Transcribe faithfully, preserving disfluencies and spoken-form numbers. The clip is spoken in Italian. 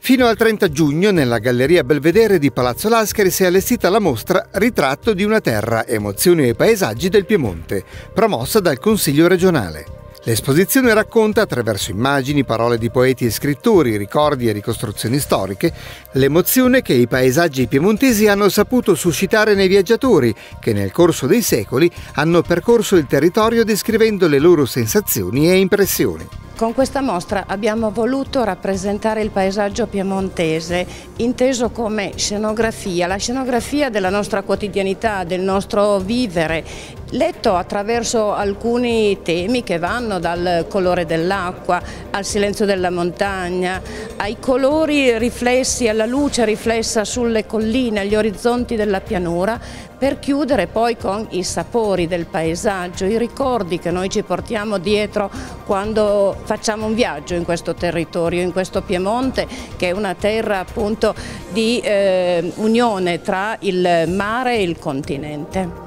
Fino al trenta giugno nella Galleria Belvedere di Palazzo Lascari si è allestita la mostra Ritratto di una terra, emozioni e paesaggi del Piemonte, promossa dal Consiglio regionale. L'esposizione racconta, attraverso immagini, parole di poeti e scrittori, ricordi e ricostruzioni storiche, l'emozione che i paesaggi piemontesi hanno saputo suscitare nei viaggiatori, che nel corso dei secoli hanno percorso il territorio descrivendo le loro sensazioni e impressioni. Con questa mostra abbiamo voluto rappresentare il paesaggio piemontese inteso come scenografia, la scenografia della nostra quotidianità, del nostro vivere, letto attraverso alcuni temi che vanno dal colore dell'acqua al silenzio della montagna, ai colori riflessi, alla luce riflessa sulle colline, agli orizzonti della pianura, per chiudere poi con i sapori del paesaggio, i ricordi che noi ci portiamo dietro quando facciamo un viaggio in questo territorio, in questo Piemonte, che è una terra appunto di eh, unione tra il mare e il continente.